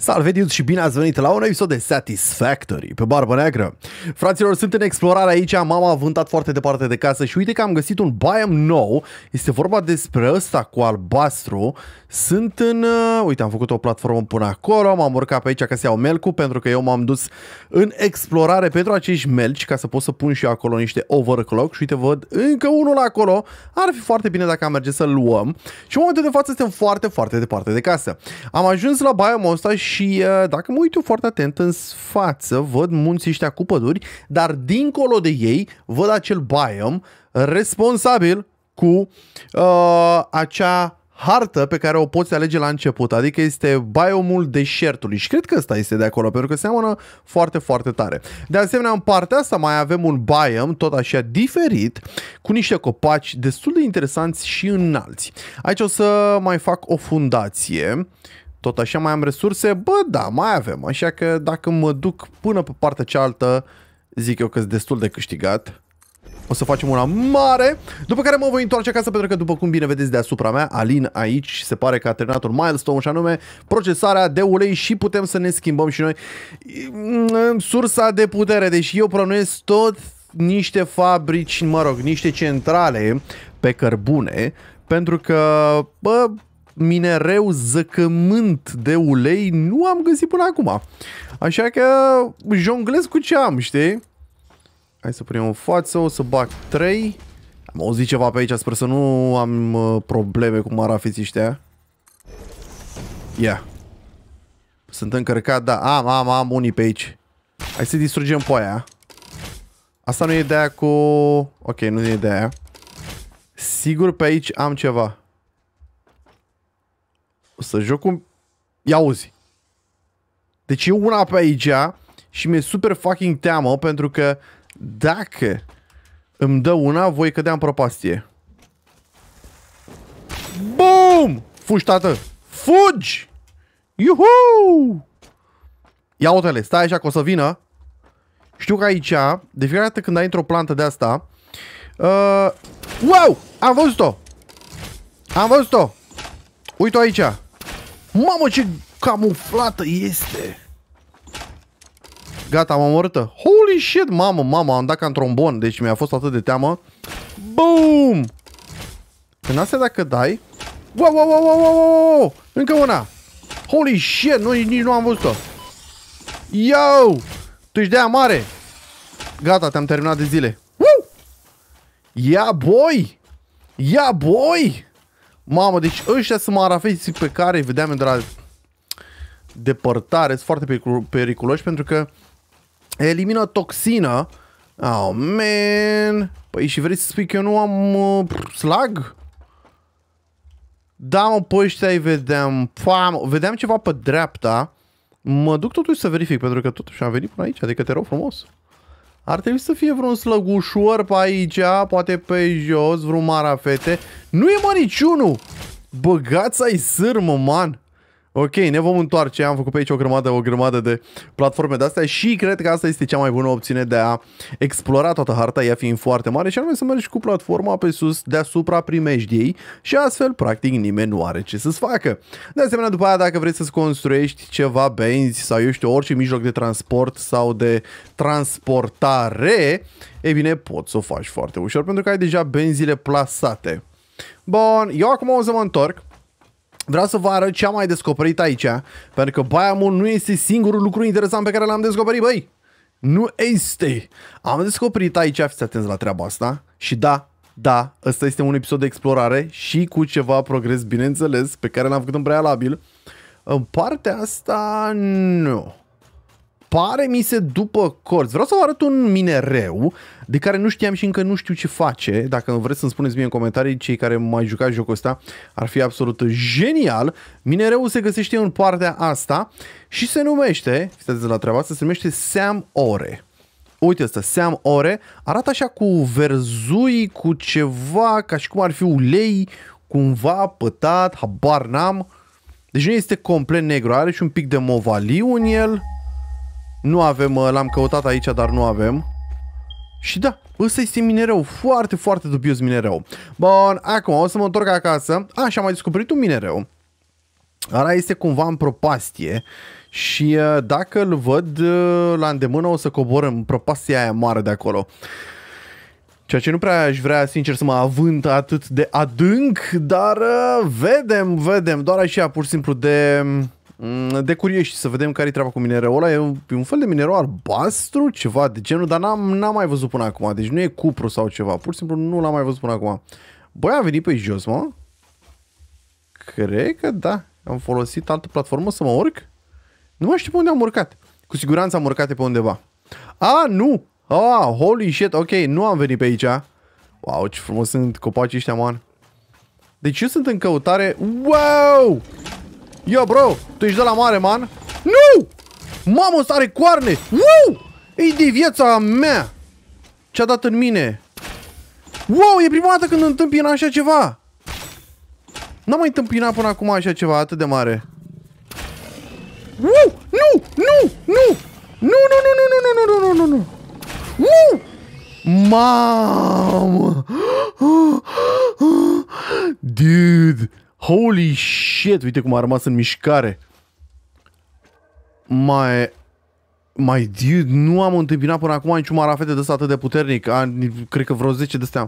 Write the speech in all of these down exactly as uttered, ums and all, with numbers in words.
Salve dudes și bine ați venit la un episod de Satisfactory pe Barbă Neagră. Fraților, sunt în explorare aici, m-am avântat foarte departe de casă și uite că am găsit un biome nou. Este vorba despre ăsta cu albastru. Sunt în... Uh, uite, am făcut o platformă până acolo, m-am urcat pe aici ca să iau melcul, pentru că eu m-am dus în explorare pentru acești melci, ca să pot să pun și eu acolo niște overclock. Și uite, văd încă unul acolo. Ar fi foarte bine dacă am merge să-l luăm. Și în momentul de față suntem foarte, foarte departe de casă. Am ajuns la biome-ul ăsta și dacă mă uit eu foarte atent în față, văd munții ăștia cu păduri, dar dincolo de ei văd acel biome responsabil cu uh, acea hartă pe care o poți alege la început, adică este biomul deșertului și cred că ăsta este de acolo, pentru că seamănă foarte, foarte tare. De asemenea, în partea asta mai avem un biome tot așa diferit, cu niște copaci destul de interesanți și înalți. Aici o să mai fac o fundație. Tot așa mai am resurse? Bă, da, mai avem. Așa că dacă mă duc până pe partea cealaltă, zic eu că sunt destul de câștigat. O să facem una mare, după care mă voi întoarce acasă, pentru că, după cum bine vedeți deasupra mea, Alin aici se pare că a terminat un milestone, și anume procesarea de ulei, și putem să ne schimbăm și noi sursa de putere. Deci eu plănuiesc tot niște fabrici, mă rog, niște centrale pe cărbune, pentru că, bă, minereu zăcământ de ulei nu am găsit până acum. Așa că jonglez cu ce am, știi? Hai să punem în față, o să bag trei. Am auzit ceva pe aici, sper să nu am uh, probleme cu marafiții ăștia. Ia. Yeah. Sunt încărcat, da, am, am, am unii pe aici. Hai să distrugem pe aia. Asta nu e de aia cu... Ok, nu e de aia. Sigur pe aici am ceva. O să joc un... Ia auzi. Deci e una pe aici și mi-e super fucking teamă, pentru că dacă îmi dă una, voi cădea în prăpastie. Boom! Fugi, tată! Fugi! Iuhu! Ia uite-le, stai așa că o să vină. Știu că aici, de fiecare dată când ai într-o plantă de asta... Uh, wow! Am văzut-o! Am văzut-o! Uite-o aici! Mamă, ce camuflată este! Gata, am omorâtă. Holy shit, mamă, mamă, am dat ca în trombon, deci mi-a fost atât de teamă. Boom! În astea dacă dai... Wow, wow, wow, wow, wow, wow! Încă una! Holy shit, nu, nici nu am văzut-o. Yo! Tu ești de aia mare! Gata, te-am terminat de zile. Woo! Yeah, boy! Yeah, boy! Mamă, deci ăștia sunt marafeții pe care îi vedeam de la depărtare. Sunt foarte periculoși pentru că elimină toxină. Oh, man. Păi și vrei să spui că eu nu am uh, slag? Da, mă, pe ăștia îi vedeam. Pam, vedeam ceva pe dreapta. Mă duc totuși să verific, pentru că totuși am venit până aici. Adică te rog frumos. Ar trebui să fie vreun slăgușor pe aici, poate pe jos, vreun marafete. Nu e, mă, niciunul! Băgați-ai sârmă, man! Ok, ne vom întoarce. Am făcut pe aici o grămadă, o grămadă de platforme de-astea și cred că asta este cea mai bună opțiune de a explora toată harta, ea fiind foarte mare, și anume să mergi cu platforma pe sus deasupra primejdiei și astfel, practic, nimeni nu are ce să-ți facă. De asemenea, după aia, dacă vrei să-ți construiești ceva benzi sau, eu știu, orice mijloc de transport sau de transportare, e bine, poți să o faci foarte ușor, pentru că ai deja benzile plasate. Bun, eu acum o să mă întorc. Vreau să vă arăt ce am mai descoperit aici, pentru că biomul nu este singurul lucru interesant pe care l-am descoperit, băi. Nu este. Am descoperit aici, fiți atenți la treaba asta. Și da, da, ăsta este un episod de explorare și cu ceva progres, bineînțeles, pe care l-am făcut în prealabil. În partea asta, nu. Pare mi se după corți. Vreau să vă arăt un minereu de care nu știam și încă nu știu ce face. Dacă vreți să-mi spuneți mie în comentarii, cei care mai jucat jocul ăsta, ar fi absolut genial. Minereul se găsește în partea asta și se numește, fiți la treaba asta, se numește Sam Ore. Uite asta, Sam Ore, arată așa cu verzui, cu ceva, ca și cum ar fi ulei, cumva pătat, habar n-am. Deci nu este complet negru, are și un pic de movaliu în el. Nu avem, l-am căutat aici, dar nu avem. Și da, ăsta este minereu, foarte, foarte dubios minereu. Bun, acum o să mă întorc acasă. A, și am mai descoperit un minereu Ala este cumva în propastie și dacă îl văd la îndemână o să cobor în propastia aia mare de acolo. Ceea ce nu prea aș vrea, sincer, să mă avânt atât de adânc, dar vedem, vedem, doar așa, pur și simplu de, de curioși, să vedem care-i treaba cu minereul ăla. E un, e un fel de minereu albastru, ceva de genul, dar n-am, n-am mai văzut până acum, deci nu e cupru sau ceva, pur și simplu nu l-am mai văzut până acum. Băi, am venit pe jos, mă? Cred că da. Am folosit altă platformă să mă urc? Nu mai știu pe unde am urcat. Cu siguranță am urcat pe undeva. A, nu! Ah, holy shit, ok, nu am venit pe aici. Wow, ce frumos sunt copacii ăștia, man. Deci eu sunt în căutare. Wow! Yo, bro, tu ești de la mare, man? Nu! Mamă, ăsta are coarne! Wow! E de viața mea! Ce-a dat în mine? Wow, e prima dată când întâmpin așa ceva! N-am mai întâmpinat până acum așa ceva atât de mare. Uh, nu! Nu! Nu! Nu, nu, nu, nu, nu, nu, nu, nu, nu, nu! Uh! Mamă! Dude! Holy shit! Uite cum a rămas în mișcare. Mai... Mai, dude, nu am întâmpinat până acum niciun marafete de ăsta atât de puternic. A, cred că vreo zece de astea.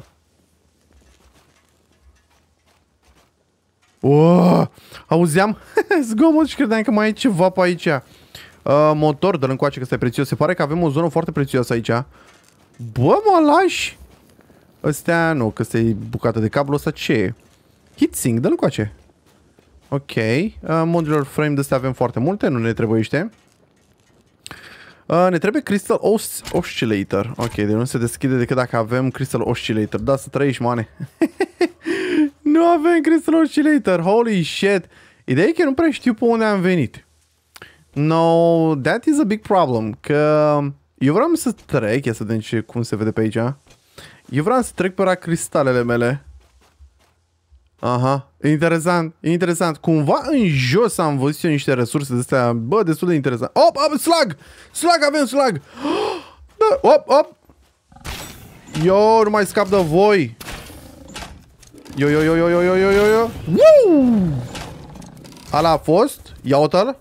Oh, auzeam zgomot și credeam că mai e ceva pe aici. Uh, motor, dă-l încoace că ăsta e prețios. Se pare că avem o zonă foarte prețioasă aici. Bă, mă lași. Ăstea, nu, că ăsta e bucată de cablu. Ăsta ce e? Heatsink, dă-l încoace. Ok. Uh, modular frame de astea avem foarte multe, nu ne trebuiește. Uh, ne trebuie Crystal Os Oscillator. Ok, deci nu se deschide decât dacă avem Crystal Oscillator. Da, să trăiești, mane. Nu avem Crystal Oscillator. Holy shit. Ideea e că nu prea știu pe unde am venit. No, that is a big problem. Că eu vreau să trec. Ia să vedem ce, cum se vede pe aici. Eu vreau să trec pe la cristalele mele. Aha, interesant, interesant. Cumva în jos am văzut eu niște resurse de astea, bă, destul de interesant. Op, op, slag! Slag, avem slag! Da, op, op! Eu nu mai scap de voi! Yo, yo, yo, yo, yo, yo, yo, yo, yo! Woo! Ala a fost, ia o-l.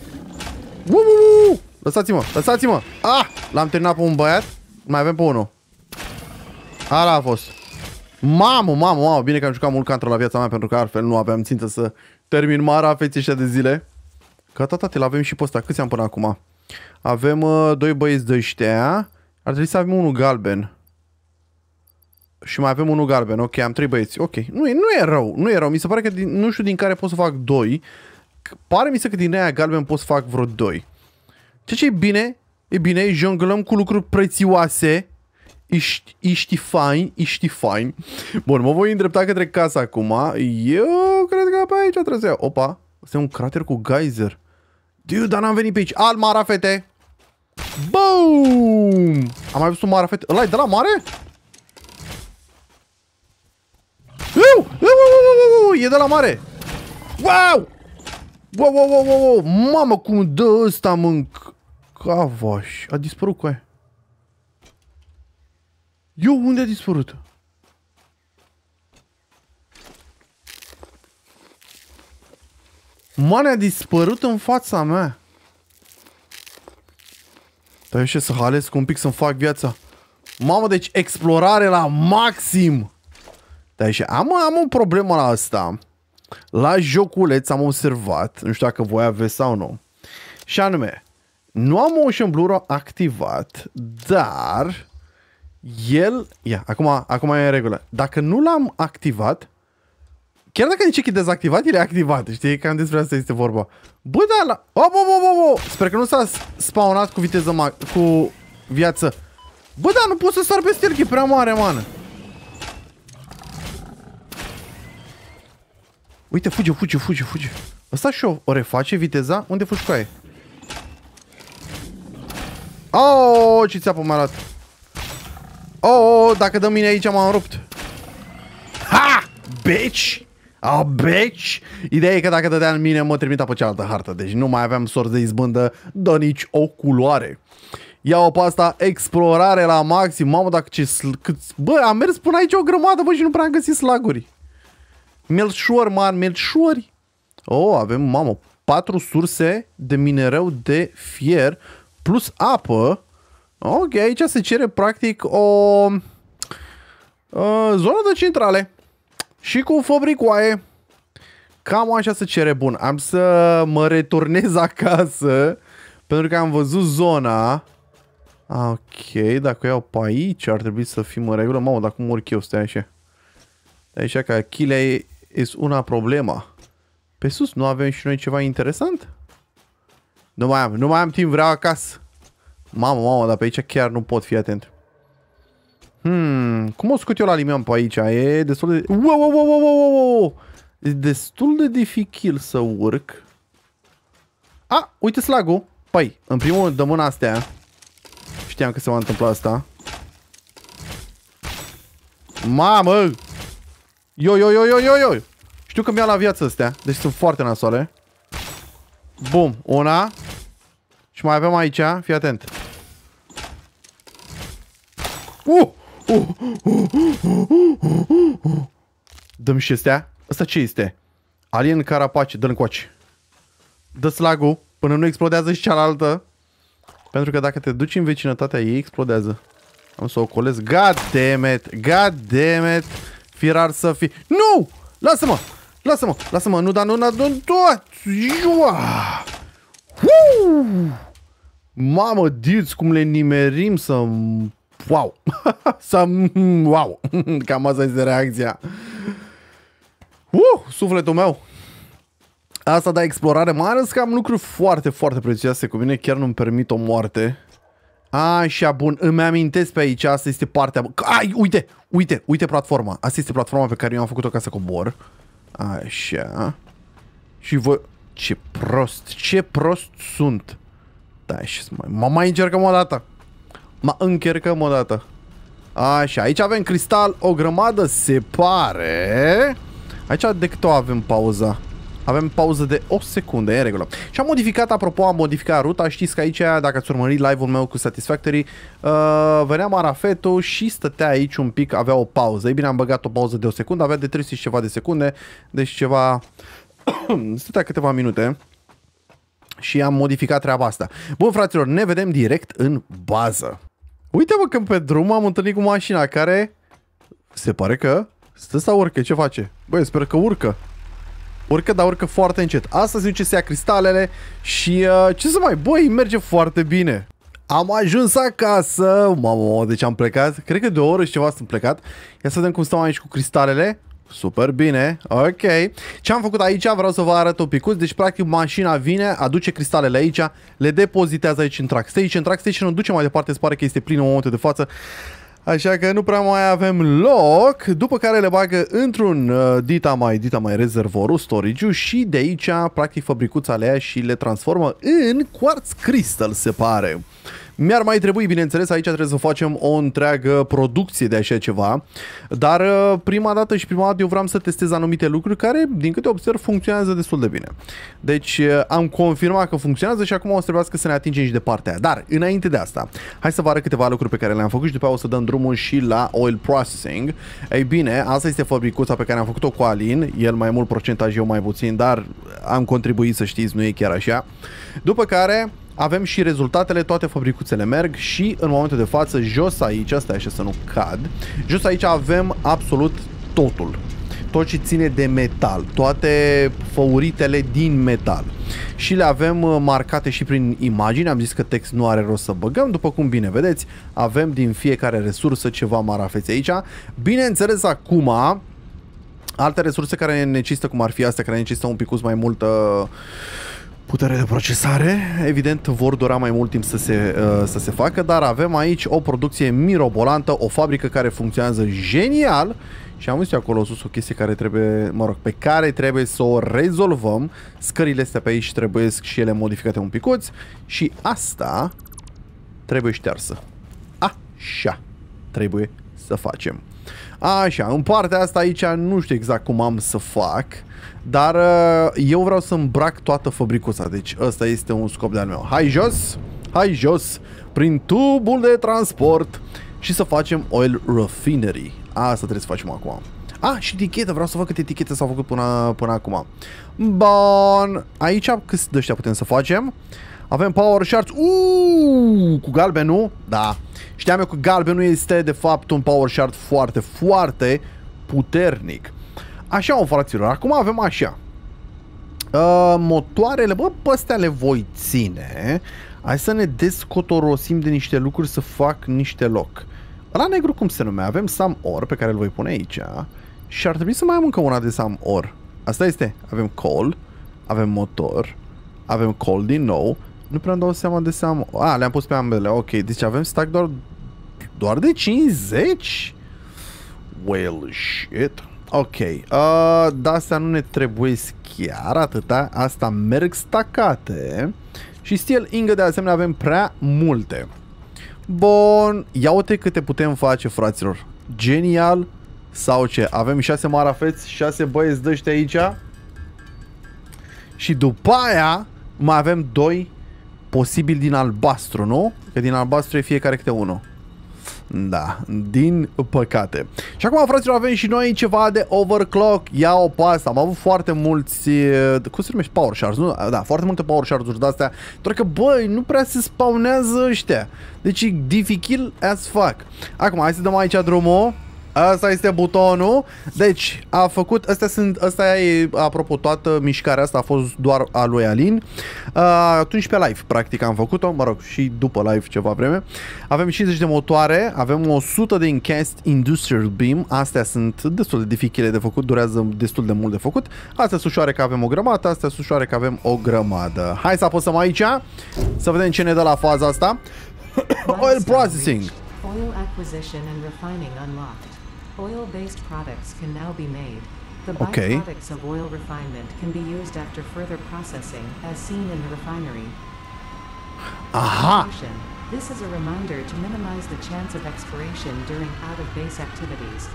Lăsați-mă, lăsați-mă! Ah! L-am terminat pe un băiat, mai avem pe unul. Ala a fost. Mamă, mamă, mamă, bine că am jucat mult Contra la viața mea, pentru că altfel nu aveam țintă să termin marafeții ăștia de zile. Gata, tati, l-avem și pe ăsta. Câți am până acum? Avem uh, doi băieți de ăștia. Ar trebui să avem unul galben. Și mai avem unul galben. Ok, am trei băieți. Ok, nu e, nu e rău, nu e rău. Mi se pare că din, nu știu din care pot să fac doi. Pare mi se că din aia galben pot să fac vreo doi. Ce ce e bine? E bine, jonglăm cu lucruri prețioase. Ești, ești fain, ești fain. Bun, mă voi îndrepta către casa acum. Eu cred că pe aici trebuie să iau. Opa, ăsta e un crater cu geyser. Dude, dar n-am venit pe aici. Alt marafete. Boom! Am mai văzut un marafete. Ăla e de la mare? Uh! Uh! Uh! E de la mare. Wow! Wow, wow, wow, wow, wow. Mamă, cum dă ăsta, mânc. Cavaș. A dispărut cu aia. Eu, unde a dispărut? Mane, a dispărut în fața mea. Dar eu ce să halesc un pic să-mi fac viața. Mamă, deci explorare la maxim. Dar și am, am o problemă la asta. La joculeț am observat, nu știu dacă voi aveți sau nu. Și anume, nu am Motion Blur activat, dar... El, ia, acum, acum e în regulă. Dacă nu l-am activat, chiar dacă nici e dezactivat, el e activat. Știi? Cam despre asta este vorba. Bă, da, la... Oh, oh, oh, oh. Sper că nu s-a spawnat cu viteză, cu viață. Bă, da, nu pot să sar pe stealth, e prea mare, man. Uite, fuge, fuge, fuge, fuge. Asta și o, o reface viteza? Unde fugi cu aia? Oh, ce țeapă m-a luat. Oh, oh, dacă dă mine aici m-am rupt. Ha! Bitch! Ah, bitch! Ideea e că dacă dădea în mine mă trimita pe cealaltă hartă. Deci nu mai aveam sorți de izbândă de nici o culoare. Ia-o pe asta, explorare la maxim. Mamă, dacă ce... Cât... Bă, am mers până aici o grămadă, bă, și nu prea am găsit slaguri. Melșor, man, melșori. Oh, avem, mamă, patru surse de minereu de fier plus apă. Ok, aici se cere practic o uh, zonă de centrale și cu fabricoaie. Cam așa se cere. Bun, am să mă returnez acasă pentru că am văzut zona. Ok, dacă o iau pe aici ar trebui să fim în regulă. Mamă, dacă mă urc eu, stai așa. Stai așa că chilea e una problemă. Pe sus nu avem și noi ceva interesant? Nu mai am, nu mai am timp, vreau acasă. Mamă, mamă, dar pe aici chiar nu pot fi atent. Hmm, cum o scot eu la limion pe aici? E destul de... Wow, wow, wow, wow, wow, wow. E destul de dificil să urc. A, uite slagul. Păi, în primul rând, dăm mâna astea. Știam că se va întâmpla asta. Mamă! Yo, yo, yo, yo, yo, yo! Știu că mi-a la viață astea, deci sunt foarte nasoale. Bum, una. Și mai avem aici, fii atent. Uh! Uh! Uh! Uh! Uh! Uh! Dăm și astea. Asta ce este? Alien carapace, dă-l încoace. Dă slagul până nu explodează și cealaltă. Pentru că dacă te duci în vecinătatea ei, explodează. Am să o colesc. God damn it! God damn it! Firar să fi... Nu! Lasă-mă! Lasă-mă! Lasă-mă! Nu, dar nu, nu, nu, nu! Mamă, dudes, cum le nimerim să... Wow! Să... Wow! Cam asta este reacția. Uh, sufletul meu! Asta da explorare, mai ales că am lucruri foarte, foarte prețioase cu mine, chiar nu-mi permit o moarte. Așa, bun, îmi amintesc pe aici, asta este partea... Ai, uite, uite, uite platforma. Asta este platforma pe care eu am făcut-o ca să cobor. Așa. Și voi... Ce prost, ce prost sunt. Da, și mai... Mă mai încercăm o dată. Mă încercăm o dată. Așa, aici avem cristal, o grămadă, se pare. Aici de cât o avem pauza? Avem pauză de o secundă, e în regulă. Și am modificat, apropo, am modificat ruta. Știți că aici, dacă ați urmărit live-ul meu cu Satisfactory, uh, venea Marafetul și stătea aici un pic, avea o pauză. Ei bine, am băgat o pauză de o secundă, avea de trei sute și ceva de secunde, deci ceva... stătea câteva minute. Și am modificat treaba asta. Bun, fraților, ne vedem direct în bază. Uite-mă că pe drum am întâlnit cu mașina care... Se pare că stă sau urcă, ce face? Băi, sper că urcă. Urcă, dar urcă foarte încet. Asta se duce să ia cristalele și uh, ce să mai... Băi, merge foarte bine. Am ajuns acasă. Mamă, deci am plecat. Cred că de o oră și ceva sunt plecat. Ia să vedem cum stăm aici cu cristalele. Super bine, ok. Ce am făcut aici, vreau să vă arăt un picuț. Deci practic mașina vine, aduce cristalele aici, le depozitează aici în track station. În track station nu duce mai departe, se pare că este plin în momentul de față. Așa că nu prea mai avem loc. După care le bagă într-un uh, dita mai, dita mai rezervorul, storage-ul. Și de aici practic fabricuța le ia și le transformă în quartz crystal, se pare. Mi-ar mai trebui, bineînțeles, aici trebuie să facem o întreagă producție de așa ceva, dar prima dată și prima dată eu vreau să testez anumite lucruri care, din câte observ, funcționează destul de bine. Deci am confirmat că funcționează și acum o să trebuiască să ne atingem și de partea aia. Dar, înainte de asta, hai să vă arăt câteva lucruri pe care le-am făcut și după aceea o să dăm drumul și la oil processing. Ei bine, asta este fabricuța pe care am făcut-o cu Alin, el mai mult procentaj, eu mai puțin, dar am contribuit, să știți, nu e chiar așa. După care... avem și rezultatele, toate fabricuțele merg și în momentul de față, jos aici, asta e așa să nu cad, jos aici avem absolut totul. Tot ce ține de metal, toate făuritele din metal. Și le avem marcate și prin imagini, am zis că text nu are rost să băgăm, după cum bine vedeți, avem din fiecare resursă ceva marafețe aici. Bineînțeles, acum, alte resurse care necesită, cum ar fi astea, care necesită un picuț mai multă... putere de procesare, evident vor dura mai mult timp să se, uh, să se facă, dar avem aici o producție mirobolantă, o fabrică care funcționează genial și am văzut acolo sus o chestie care trebuie, mă rog, pe care trebuie să o rezolvăm. Scările astea pe aici trebuie și ele modificate un picuț și asta trebuie ștearsă. Așa trebuie să facem. Așa, în partea asta aici nu știu exact cum am să fac, dar uh, eu vreau să îmbrac toată fabricuța, deci ăsta este un scop de-al meu. Hai jos, hai jos, prin tubul de transport și să facem oil refinery. Asta trebuie să facem acum. Ah, și etichetă, vreau să văd câte etichete s-au făcut până, până acum. Bun, aici câți de ăștia putem să facem? Avem power shards. Uuu, cu galbenul? Da. Știam eu că galbenul este de fapt un power shard foarte, foarte puternic. Așa, o fraților, acum avem așa. Uh, motoarele, bă, pe astea le voi ține. Hai să ne descotorosim de niște lucruri să fac niște loc. Ăla negru cum se numește? Avem some ore pe care îl voi pune aici. Și ar trebui să mai am încă una de some ore. Asta este. Avem coal, avem motor, avem coal din nou. Nu prea îmi dau seama de some... Ah, le-am pus pe ambele. Ok, deci avem stack doar, doar de cincizeci? Well, shit. Ok, uh, de astea nu ne trebuie chiar atâta. Asta merg stacate. Și steel ingot de asemenea avem prea multe. Bun, ia uite câte putem face, fraților. Genial sau ce? Avem șase marafeți, șase băieți de ăștia aici. Și după aia mai avem doi posibil din albastru, nu? Că din albastru e fiecare câte unul. Da, din păcate. Și acum, fraților, avem și noi ceva de overclock. Ia-o pe asta. Am avut foarte mulți... Cum se numește? Power shards, nu? Da, foarte multe power shards-uri de-astea. Doar că, băi, nu prea se spawnează ăștia. Deci e dificil as fuck. Acum, hai să dăm aici drumul. Asta este butonul. Deci, a făcut, astea sunt, asta e, apropo, toată mișcarea asta a fost doar a lui Alin. Uh, atunci pe live, practic, am făcut-o, mă rog, și după live ceva vreme. Avem cincizeci de motoare, avem o sută de Encased Industrial Beam. Astea sunt destul de dificile de făcut, durează destul de mult de făcut. Astea sunt ușoare că avem o grămadă, astea sunt ușoare că avem o grămadă. Hai să apăsăm aici, să vedem ce ne dă la faza asta. Oil processing. Oil acquisition and refining unlocked. Oil-based products can now be made. The okay. byproducts of oil refinement can be used after further processing, as seen in the refinery. Aha! This is a reminder to minimize the chance of expiration during out-of-base activities.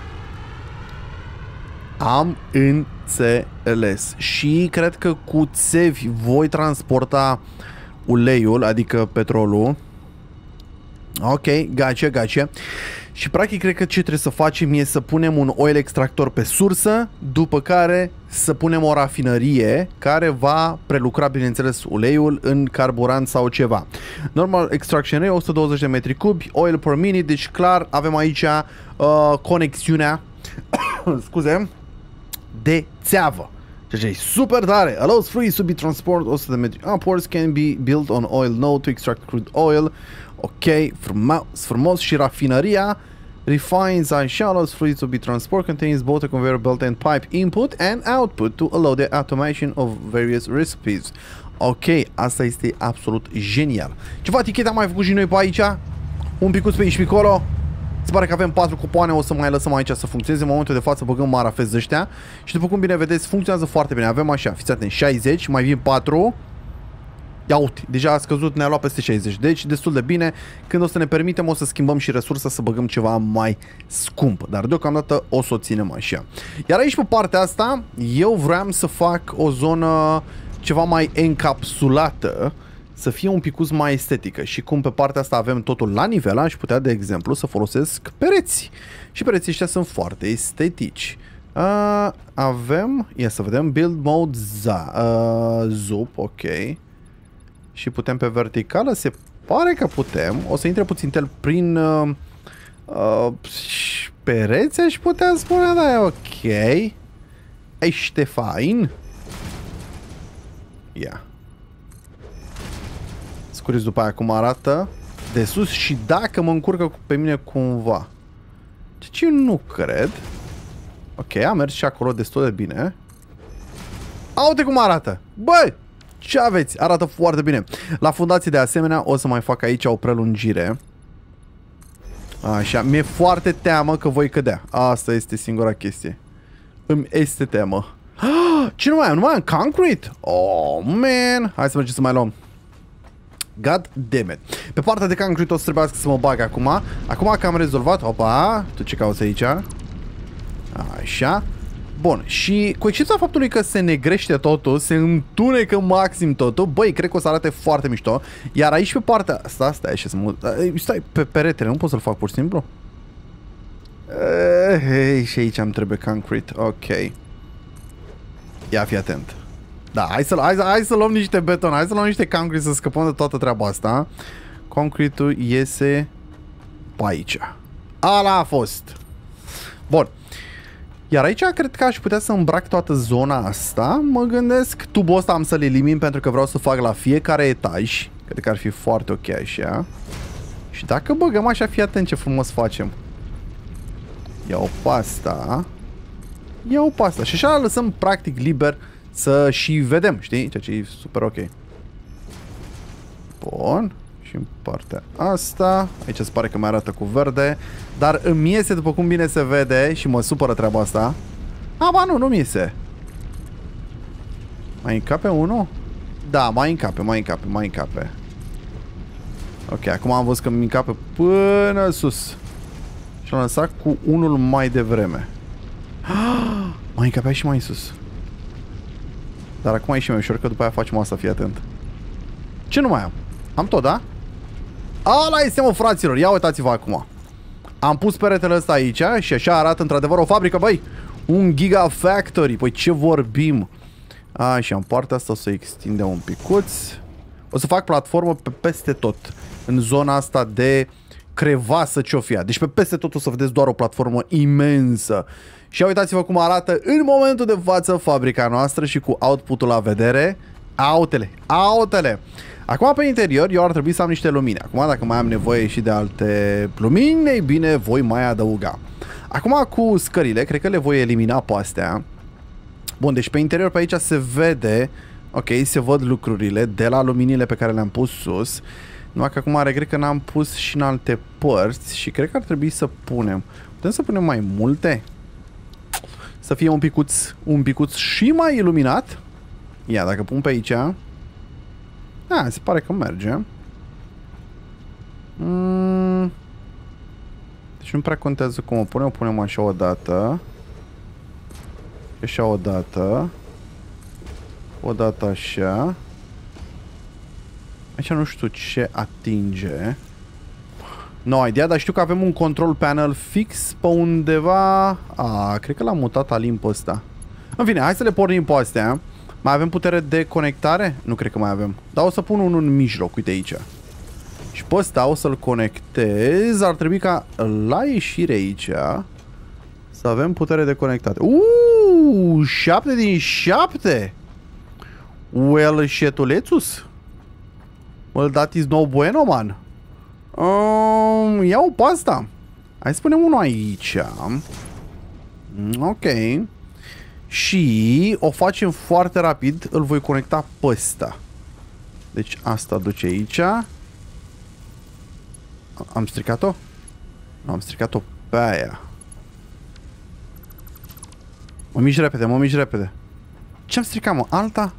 Am înțeles. Și cred că cu țevi voi transporta uleiul, adică petrolul. Ok, gace, gace. Și practic cred că ce trebuie să facem e să punem un oil extractor pe sursă, după care să punem o rafinărie care va prelucra, bineînțeles, uleiul în carburant sau ceva. Normal extraction rate o sută douăzeci de metri cubi, oil per minute, deci clar avem aici uh, conexiunea scuze, de țeavă. Ceea ce e super tare. Allows free to be transport o sută de metri upwards, can be built on oil node to extract crude oil. Ok, frumos, frumos. Și rafinăria refines așa, allows free to be transport, contains both a conveyor belt and pipe input and output to allow the automation of various recipes. Ok, asta este absolut genial. Ceva etichete am mai făcut și noi pe aici. Un picuț pe aici pe acolo. Se pare că avem patru cupoane, o să mai lăsăm aici să funcționeze. În momentul de față băgăm marafezi ăștia. Și după cum bine vedeți, funcționează foarte bine. Avem așa, fiți atenți, șaizeci, mai vin patru. Ia uite, deja a scăzut, ne-a luat peste șaizeci. Deci destul de bine. Când o să ne permitem, o să schimbăm și resursa, să băgăm ceva mai scump. Dar deocamdată o să o ținem așa. Iar aici pe partea asta, eu vreau să fac o zonă ceva mai encapsulată, să fie un picuț mai estetică. Și cum pe partea asta avem totul la nivel, aș putea, de exemplu, să folosesc pereți. Și pereții ăștia sunt foarte estetici. Uh, avem, ia să vedem, build mode za, uh, zup, ok. Și putem pe verticală, se pare că putem. O să intre puțin tel prin uh, uh, pereți, aș putea spune, da, e ok. Ește fain. Ia. Scuriți după aia cum arată de sus și dacă mă încurcă pe mine cumva. Deci eu nu cred. Ok, a mers și acolo destul de bine. Uite cum arată. Băi! Ce aveți? Arată foarte bine. La fundație de asemenea o să mai fac aici o prelungire. Așa, mi-e foarte teamă că voi cădea. Asta este singura chestie. Îmi este teamă. Ce nu mai am? Nu mai am concrete? Oh, man. Hai să mergem să mai luăm. God damn it. Pe partea de concrete o să trebuiască să mă bag acum. Acum că am rezolvat. Opa, tu ce cauți aici? Așa. Bun, și cu excepția faptului că se negrește totul, se întunecă maxim totul, băi, cred că o să arate foarte mișto. Iar aici pe partea asta, stai așa să mă... Stai pe peretele, nu pot să-l fac pur și simplu? Uh, hey, și aici îmi trebuie concrete. Ok. Ia fi atent. Da, hai să, hai, hai să luăm niște beton, hai să luăm niște concrete să scăpăm de toată treaba asta. Concrete-ul iese pe aici. Ala a fost. Bun. Iar aici cred că aș putea să îmbrac toată zona asta. Mă gândesc, tubul ăsta am să-l elimin pentru că vreau să fac la fiecare etaj. Cred că ar fi foarte ok așa. Și dacă băgăm așa, fii atent ce frumos facem. Iau pasta. Iau pasta. Și așa lăsăm practic liber să și vedem, știi? Ceea ce e super ok. Bun. Și în partea asta. Aici se pare că mai arată cu verde. Dar îmi iese, după cum bine se vede, și mă supără treaba asta. A, ba nu, nu mi iese. Mai încape unul? Da, mai încape, mai încape, mai încape. Ok, acum am văzut că mi încape până sus. Și l-am lăsat cu unul mai devreme. Mai încapea și mai sus. Dar acum e și mai ușor, că după aia facem asta, fii atent. Ce nu mai am? Am tot, da? Ala este, mă, fraților, ia uitați-vă acum. Am pus peretele ăsta aici și așa arată într-adevăr o fabrică, băi. Un gigafactory, păi ce vorbim. Așa, în partea asta o să extindem un picuț. O să fac platformă pe peste tot. În zona asta de crevasă ce-o fie. Deci pe peste tot o să vedeți doar o platformă imensă. Și uitați-vă cum arată în momentul de față fabrica noastră și cu output-ul la vedere. Autele, autele. Acum pe interior eu ar trebui să am niște lumini. Acum dacă mai am nevoie și de alte lumini, ei bine, voi mai adăuga. Acum cu scările, cred că le voi elimina pe astea. Bun, deci pe interior pe aici se vede, ok, se văd lucrurile de la luminile pe care le-am pus sus. Numai că acum regret că n-am pus și în alte părți și cred că ar trebui să punem. Putem să punem mai multe? Să fie un picuț, un picuț și mai iluminat. Ia, dacă pun pe aici. Da, se pare că merge. Mm. Deci nu prea contează cum o punem. O punem așa o dată. Așa o dată. O dată așa. Aici nu știu ce atinge. No idea, dar știu că avem un control panel fix pe undeva. A, cred că l-am mutat Alin pe ăsta. În fine, hai să le pornim pe astea. Mai avem putere de conectare? Nu cred că mai avem. Dar o să pun unul în mijloc, uite aici. Și pe ăsta o să-l conectez. Ar trebui ca la ieșire aici să avem putere de conectate. Uuu, șapte din șapte. Well, șetulețus. Well, that is no bueno, man. Um, iau pe asta. Hai să punem unul aici. Ok. Și o facem foarte rapid. Îl voi conecta pe ăsta. Deci asta duce aici. Am stricat-o? Nu, am stricat-o pe aia. Mă mici repede, mă mici repede. Ce-am stricat, mă? Alta?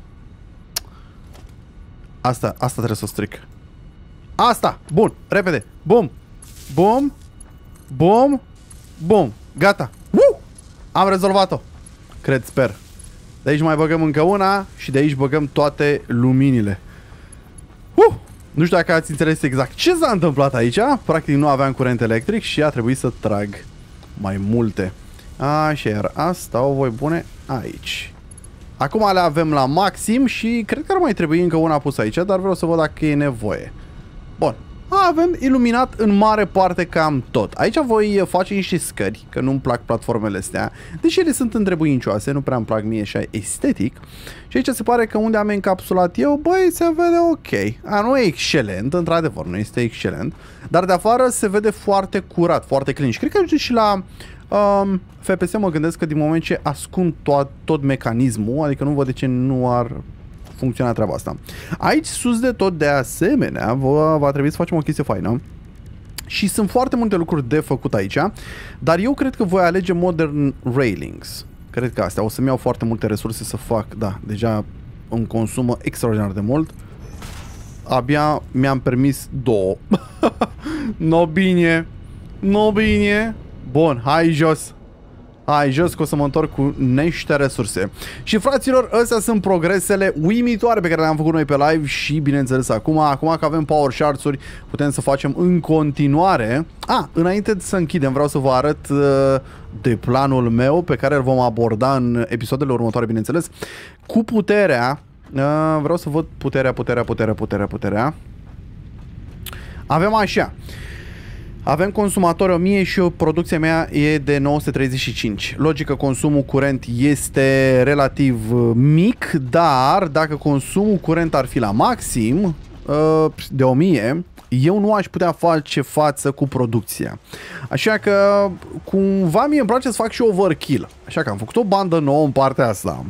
Asta, asta trebuie să o stric. Asta! Bun, repede. Bum! Bum! Bum! Bum! Gata! Uh! Am rezolvat-o. Cred, sper. De aici mai băgăm încă una și de aici băgăm toate luminile. Uh! Nu știu dacă ați înțeles exact ce s-a întâmplat aici. Practic nu aveam curent electric și a trebuit să trag mai multe. Așa, iar asta o voi pune aici. Acum le avem la maxim și cred că ar mai trebui încă una pusă aici, dar vreau să văd dacă e nevoie. Bun. Avem iluminat în mare parte cam tot. Aici voi face niște scări, că nu-mi plac platformele astea, deși ele sunt întrebuincioase, nu prea îmi plac mie așa estetic. Și aici se pare că unde am encapsulat eu, băi, se vede ok. A, nu e excelent, într-adevăr, nu este excelent, dar de afară se vede foarte curat, foarte clean. Și cred că și la um, F P S mă gândesc că din moment ce ascund tot, tot mecanismul, adică nu văd de ce nu ar funcționa treaba asta. Aici sus de tot, de asemenea, va, va trebui să facem o chestie faină. Și sunt foarte multe lucruri de făcut aici, dar eu cred că voi alege Modern Railings. Cred că astea o să-mi iau foarte multe resurse să fac, da, deja îmi consumă extraordinar de mult. Abia mi-am permis două. No bine, no bine. Bun, hai jos. Hai jos că o să mă întorc cu niște resurse. Și fraților, astea sunt progresele uimitoare pe care le-am făcut noi pe live și bineînțeles acum, acum că avem power shards-uri, putem să facem în continuare. Ah, înainte să închidem, vreau să vă arăt uh, de planul meu pe care îl vom aborda în episoadele următoare, bineînțeles. Cu puterea, uh, vreau să văd puterea, puterea, puterea, puterea, puterea. Avem așa. Avem consumatori o mie și eu, producția mea e de nouă sute treizeci și cinci. Logic că consumul curent este relativ mic, dar dacă consumul curent ar fi la maxim de o mie, eu nu aș putea face față cu producția. Așa că cumva mie îmi place să fac și overkill. Așa că am făcut o bandă nouă în partea asta.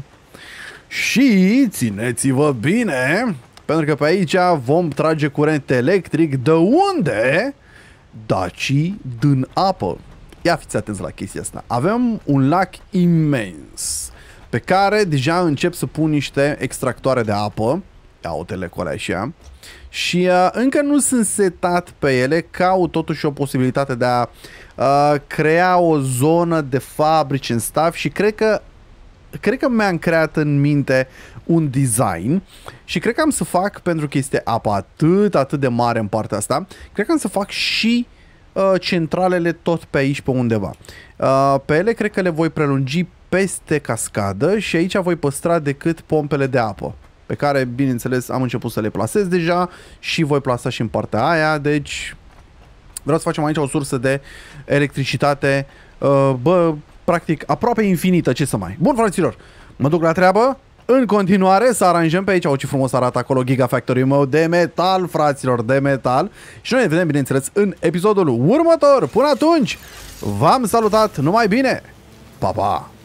Și țineți-vă bine, pentru că pe aici vom trage curent electric. De unde? Daci din apă. Ia fiți atenți la chestia asta. Avem un lac imens pe care deja încep să pun niște extractoare de apă. Ia-o-te-le cu alea așa. Și uh, încă nu sunt setat pe ele. Caut totuși o posibilitate de a uh, crea o zonă de fabrici în staff. Și cred că Cred că mi-am creat în minte un design și cred că am să fac, pentru că este apa atât, atât de mare în partea asta, cred că am să fac și uh, centralele tot pe aici, pe undeva. Uh, pe ele cred că le voi prelungi peste cascadă și aici voi păstra decât pompele de apă, pe care, bineînțeles, am început să le plasez deja și voi plasa și în partea aia, deci vreau să facem aici o sursă de electricitate, uh, bă, practic aproape infinită, ce să mai. Bun, fraților, mă duc la treabă. În continuare să aranjăm pe aici, o ce frumos arată acolo Gigafactory-ul meu de metal, fraților, de metal. Și noi ne vedem, bineînțeles, în episodul următor. Până atunci, v-am salutat, numai bine. Pa, pa!